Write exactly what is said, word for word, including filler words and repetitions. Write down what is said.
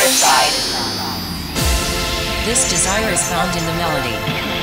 other side. This desire is found in the melody.